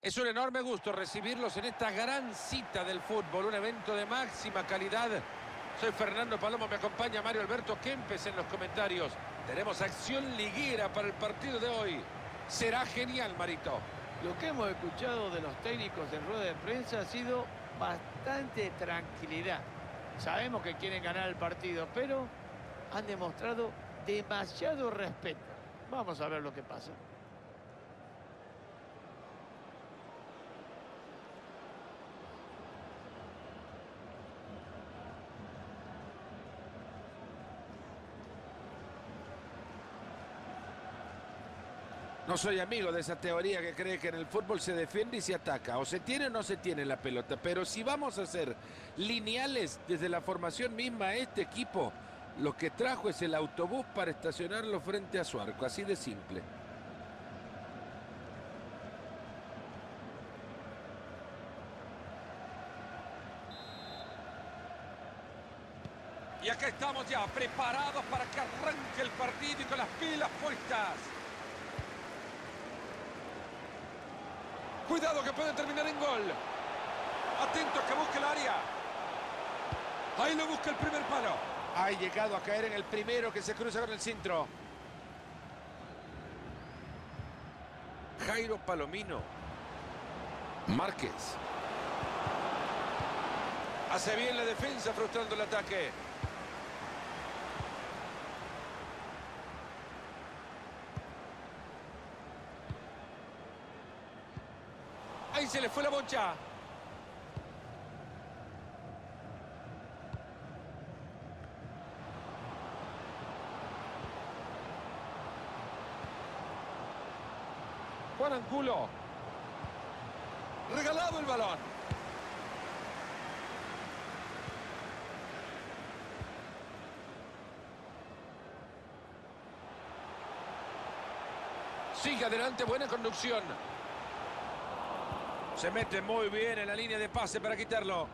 Es un enorme gusto recibirlos en esta gran cita del fútbol, un evento de máxima calidad. Soy Fernando Palomo, me acompaña Mario Alberto Kempes en los comentarios. Tenemos acción liguera para el partido de hoy. Será genial, Marito. Lo que hemos escuchado de los técnicos en rueda de prensa ha sido bastante tranquilidad. Sabemos que quieren ganar el partido, pero han demostrado demasiado respeto. Vamos a ver lo que pasa. No soy amigo de esa teoría que cree que en el fútbol se defiende y se ataca. O se tiene o no se tiene la pelota. Pero si vamos a ser lineales desde la formación misma, este equipo lo que trajo es el autobús para estacionarlo frente a su arco. Así de simple. Y acá estamos ya, preparados para que arranque el partido y con las pilas puestas. Cuidado que puede terminar en gol. Atento que busque el área. Ahí lo busca el primer palo. Ha llegado a caer en el primero que se cruza con el centro. Jairo Palomino. Márquez. Hace bien la defensa frustrando el ataque. Ahí se le fue la bocha. Juan Angulo. Regalado el balón. Sigue adelante, buena conducción. Se mete muy bien en la línea de pase para quitarlo.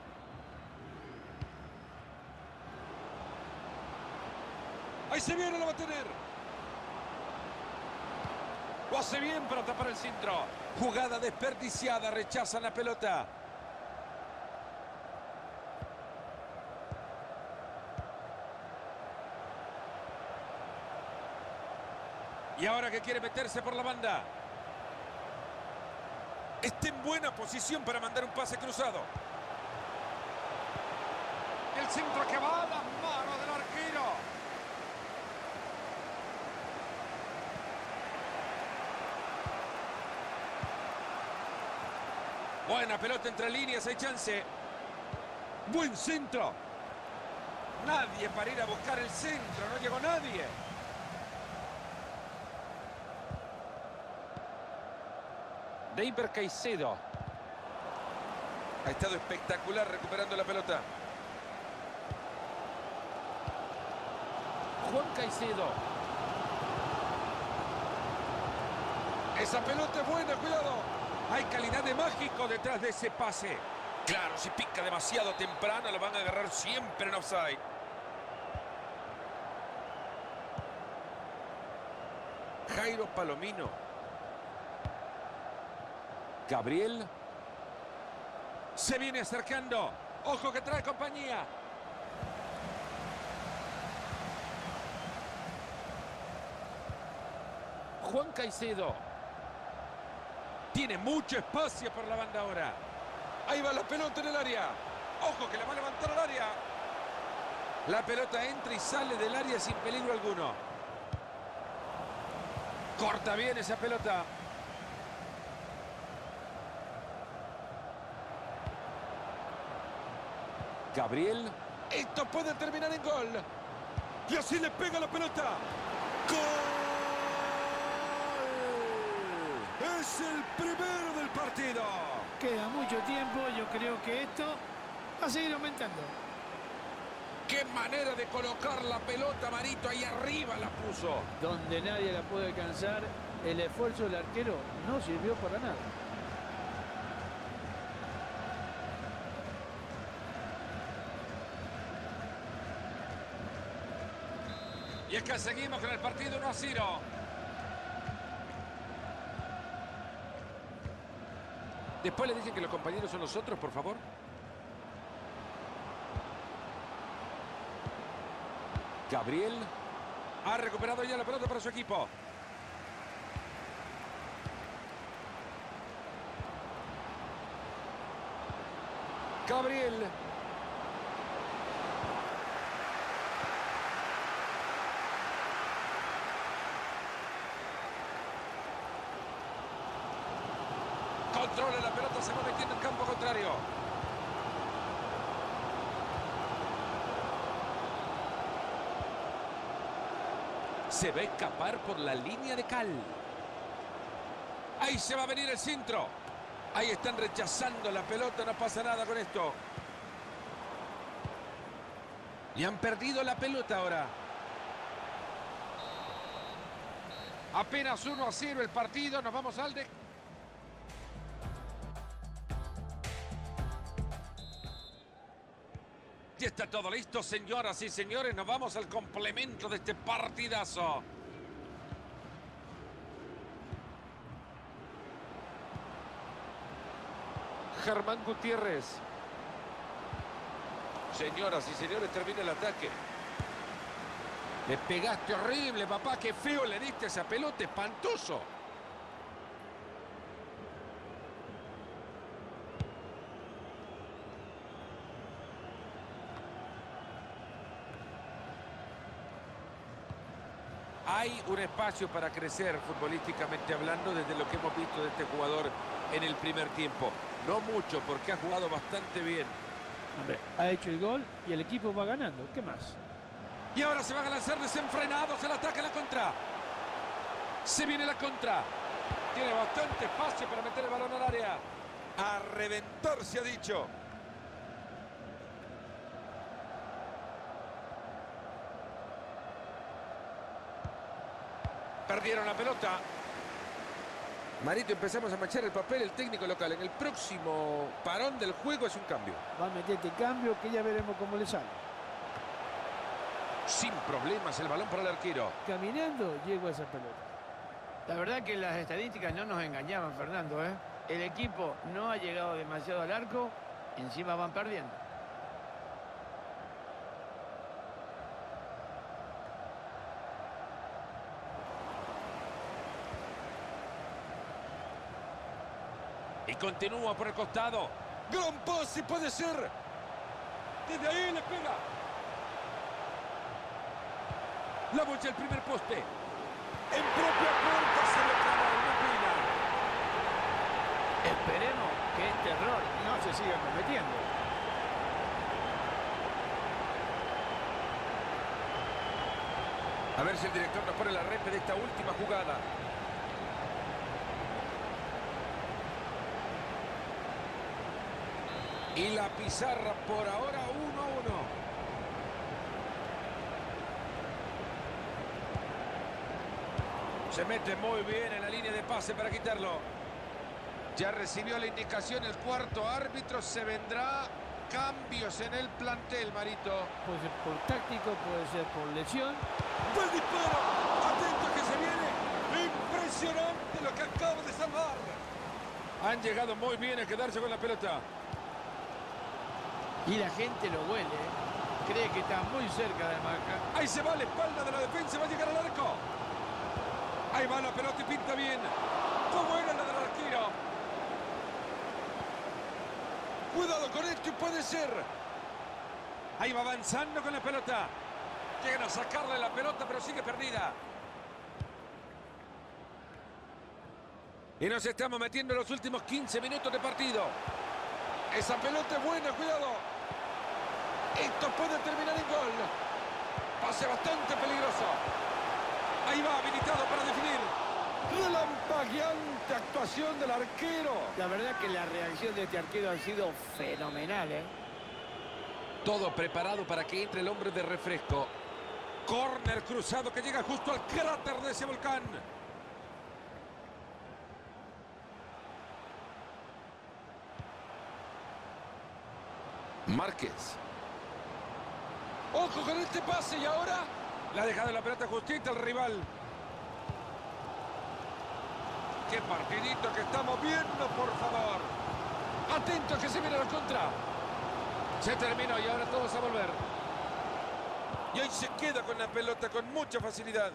Ahí se viene, lo va a tener. Lo hace bien para tapar el centro. Jugada desperdiciada, rechazan la pelota. Y ahora que quiere meterse por la banda. Está en buena posición para mandar un pase cruzado. El centro que va a las manos del arquero. Buena pelota entre líneas, hay chance. Buen centro. Nadie para ir a buscar el centro, no llegó nadie. Neiber Caicedo. Ha estado espectacular recuperando la pelota. Juan Caicedo. Esa pelota es buena, cuidado. Hay calidad de mágico detrás de ese pase. Claro, si pica demasiado temprano lo van a agarrar siempre en offside. Jairo Palomino. Gabriel. Se viene acercando. Ojo que trae compañía. Juan Caicedo. Tiene mucho espacio por la banda ahora. Ahí va la pelota en el área. Ojo que la va a levantar al área. La pelota entra y sale del área sin peligro alguno. Corta bien esa pelota. Gabriel. Esto puede terminar en gol. Y así le pega la pelota. ¡Gol! Es el primero del partido. Queda mucho tiempo, yo creo que esto va a seguir aumentando. ¡Qué manera de colocar la pelota, Marito! Ahí arriba la puso. Donde nadie la puede alcanzar, el esfuerzo del arquero no sirvió para nada. Y es que seguimos con el partido 1-0. Después le dicen que los compañeros son los otros, por favor. Gabriel ha recuperado ya la pelota para su equipo. Gabriel. Controla la pelota, se va metiendo en campo contrario. Se va a escapar por la línea de cal. Ahí se va a venir el centro. Ahí están rechazando la pelota, no pasa nada con esto. Y han perdido la pelota ahora. Apenas 1-0 el partido, nos vamos al de... Ya está todo listo, señoras y señores. Nos vamos al complemento de este partidazo. Germán Gutiérrez. Señoras y señores, termina el ataque. Le pegaste horrible, papá. Qué feo le diste esa pelota, espantoso. Hay un espacio para crecer futbolísticamente hablando desde lo que hemos visto de este jugador en el primer tiempo. No mucho, porque ha jugado bastante bien. Hombre, ha hecho el gol y el equipo va ganando. ¿Qué más? Y ahora se van a lanzar desenfrenados el ataque a la contra. Se viene la contra. Tiene bastante espacio para meter el balón al área. A reventar, se ha dicho. Perdieron la pelota. Marito, empezamos a manchar el papel el técnico local. En el próximo parón del juego es un cambio. Va a meter este cambio que ya veremos cómo le sale. Sin problemas el balón para el arquero. Caminando llegó a esa pelota. La verdad que las estadísticas no nos engañaban, Fernando, ¿eh? El equipo no ha llegado demasiado al arco, encima van perdiendo. Y continúa por el costado. Gran pase, puede ser. Desde ahí le pega. La bocha el primer poste. En propia puerta se le clava una pena. Esperemos que este error no se siga cometiendo. A ver si el director nos pone la repe de esta última jugada. Y la pizarra por ahora 1-1. Se mete muy bien en la línea de pase para quitarlo. Ya recibió la indicación el cuarto árbitro. Se vendrá cambios en el plantel, Marito. Puede ser por táctico, puede ser por lesión. ¡Buen disparo! ¡Atento que se viene! ¡Impresionante lo que acaba de salvar! Han llegado muy bien a quedarse con la pelota. Y la gente lo huele, ¿eh? Cree que está muy cerca de marca. Ahí se va a la espalda de la defensa, va a llegar al arco. Ahí va la pelota y pinta bien. ¿Cómo era la del arquero? Cuidado con esto y puede ser. Ahí va avanzando con la pelota. Llegan a sacarle la pelota, pero sigue perdida. Y nos estamos metiendo en los últimos 15 minutos de partido. Esa pelota es buena, cuidado. Esto puede terminar en gol. Pase bastante peligroso. Ahí va, habilitado para definir. Relampagueante actuación del arquero. La verdad que la reacción de este arquero ha sido fenomenal, ¿eh? Todo preparado para que entre el hombre de refresco. Córner cruzado que llega justo al cráter de ese volcán. Márquez. Ojo con este pase y ahora le ha dejado la pelota justita al rival. Qué partidito que estamos viendo, por favor. Atento que se viene la contra. Se terminó y ahora todos a volver. Y hoy se queda con la pelota con mucha facilidad.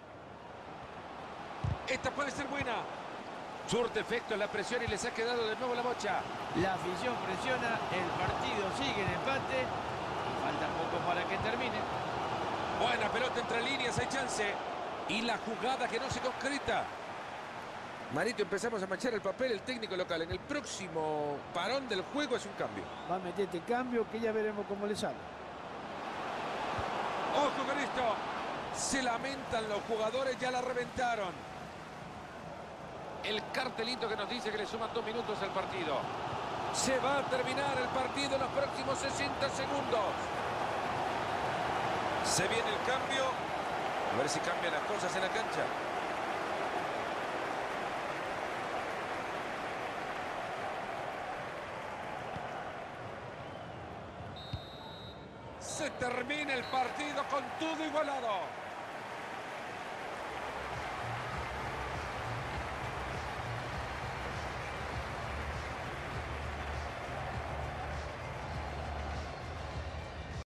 Esta puede ser buena. Surte efecto la presión y les ha quedado de nuevo la bocha. La afición presiona, el partido sigue en empate. Falta poco para que termine. Buena pelota entre líneas, hay chance. Y la jugada que no se concreta. Marito, empezamos a manchar el papel el técnico local. En el próximo parón del juego es un cambio. Va a meter este cambio que ya veremos cómo le sale. ¡Ojo con esto! Se lamentan los jugadores, ya la reventaron. El cartelito que nos dice que le suman 2 minutos al partido. Se va a terminar el partido en los próximos 60 segundos. Se viene el cambio. A ver si cambian las cosas en la cancha. Se termina el partido con todo igualado.